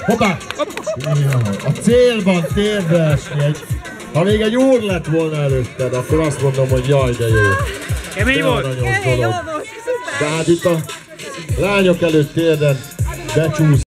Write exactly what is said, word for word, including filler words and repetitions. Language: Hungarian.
Hoppá! A célban térdre esni egy... Ha még egy úr lett volna előtted, akkor azt mondom, hogy jaj, de jó. Kemény volt! De hát itt a lányok előtt térden becsúsz.